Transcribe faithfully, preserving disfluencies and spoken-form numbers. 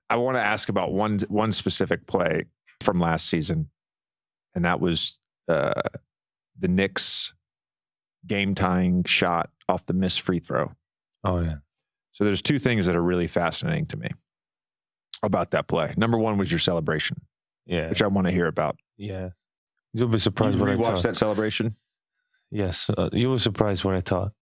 I want to ask about one one specific play from last season, and that was uh, the Knicks game-tying shot off the missed free throw. Oh, yeah. So there's two things that are really fascinating to me about that play. Number one was your celebration, Yeah. which I want to hear about. Yeah. You'll be surprised You what I rewatched thought. that celebration? Yes. Uh, you were surprised what I thought.